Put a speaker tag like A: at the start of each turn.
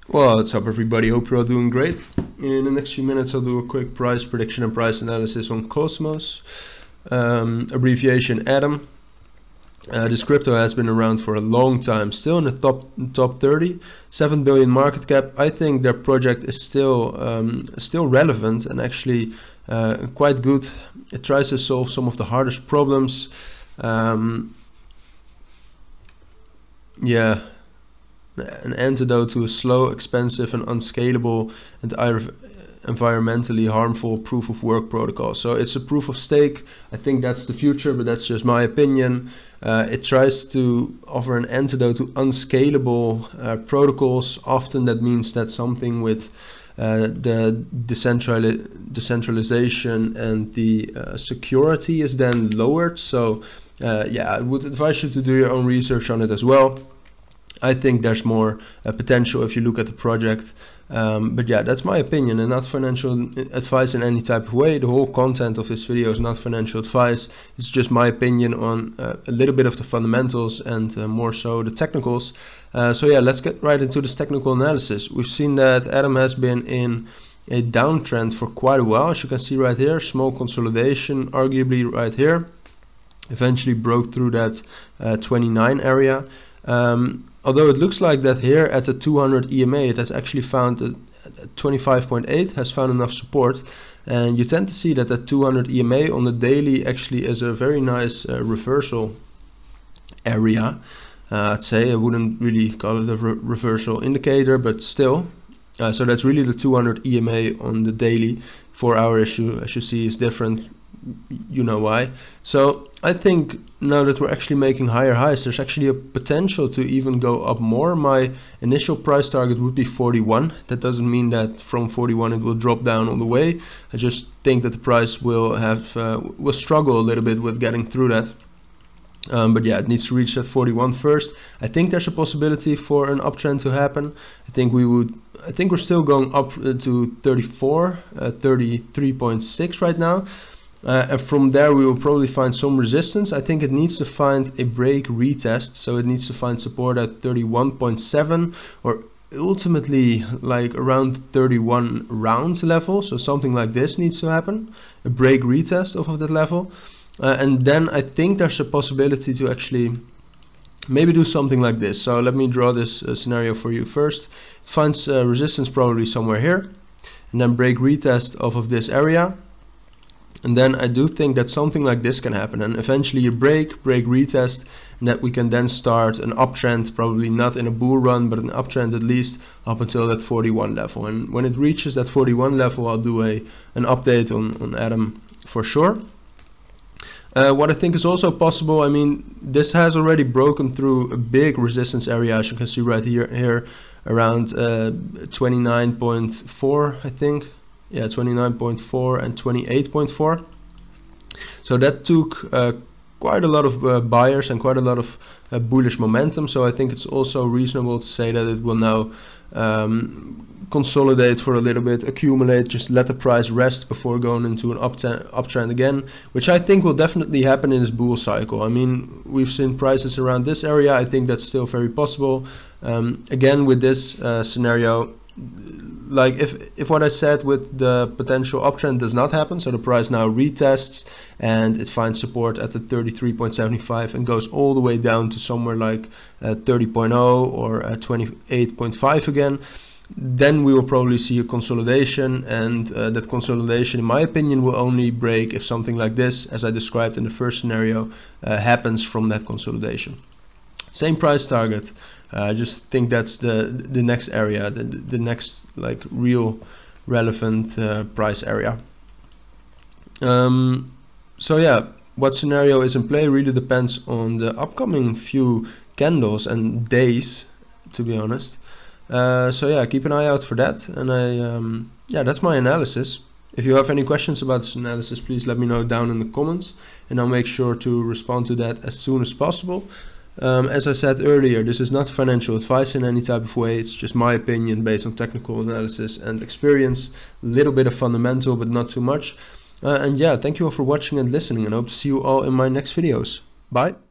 A: Well, what's up everybody, hope you're all doing great. In the next few minutes I'll do a quick price prediction and price analysis on Cosmos, abbreviation ATOM. This crypto has been around for a long time, still in the top 30, 7 billion market cap. I think their project is still relevant and actually quite good. It tries to solve some of the hardest problems. Yeah, an antidote to a slow, expensive and unscalable and environmentally harmful proof of work protocol. So it's a proof of stake. I think that's the future, but that's just my opinion. It tries to offer an antidote to unscalable protocols. Often that means that something with the decentralization and the security is then lowered. So yeah, I would advise you to do your own research on it as well. I think there's more potential if you look at the project. But yeah, that's my opinion and not financial advice in any type of way. The whole content of this video is not financial advice. It's just my opinion on a little bit of the fundamentals and more so the technicals. So yeah, let's get right into this technical analysis. We've seen that ATOM has been in a downtrend for quite a while. As you can see right here, small consolidation, arguably right here. Eventually broke through that 29 area. Although it looks like that here at the 200 EMA, it has actually found that 25.8 has found enough support. And you tend to see that the 200 EMA on the daily actually is a very nice reversal area. I'd say I wouldn't really call it a reversal indicator, but still. So that's really the 200 EMA on the daily. 4-hour issue, as you see, is different. You know why. So I think now that we're actually making higher highs, there's actually a potential to even go up more. My initial price target would be 41. That doesn't mean that from 41 it will drop down all the way. I just think that the price will have will struggle a little bit with getting through that. But yeah, it needs to reach that 41 first. I think there's a possibility for an uptrend to happen. I think we're still going up to 34, 33.6 right now. And from there we will probably find some resistance. I think it needs to find a break retest, so it needs to find support at 31.7 or ultimately like around 31 round level. So something like this needs to happen, a break retest off of that level. And then I think there's a possibility to actually maybe do something like this. So let me draw this scenario for you first. It finds resistance probably somewhere here and then break retest off of this area. And then I do think that something like this can happen and eventually a break retest, and that we can then start an uptrend, probably not in a bull run, but an uptrend at least up until that 41 level. And when it reaches that 41 level, I'll do an update on ATOM for sure. What I think is also possible, I mean, this has already broken through a big resistance area, as you can see right here around 29.4, I think. Yeah, 29.4 and 28.4. So that took quite a lot of buyers and quite a lot of bullish momentum. So I think it's also reasonable to say that it will now consolidate for a little bit, accumulate, just let the price rest before going into an uptrend again, which I think will definitely happen in this bull cycle. I mean, we've seen prices around this area. I think that's still very possible. Again, with this scenario, like if what I said with the potential uptrend does not happen, so the price now retests and it finds support at the 33.75 and goes all the way down to somewhere like 30.0 or 28.5 again, then we will probably see a consolidation, and that consolidation in my opinion will only break if something like this, as I described in the first scenario, happens from that consolidation. Same price target. I just think that's the next area, the next like real relevant price area. So yeah, what scenario is in play really depends on the upcoming few candles and days, to be honest. So yeah, keep an eye out for that. And yeah, that's my analysis. If you have any questions about this analysis, please let me know down in the comments, and I'll make sure to respond to that as soon as possible. As I said earlier, this is not financial advice in any type of way. It's just my opinion based on technical analysis and experience, a little bit of fundamental, but not too much. And yeah, thank you all for watching and listening, and I hope to see you all in my next videos. Bye.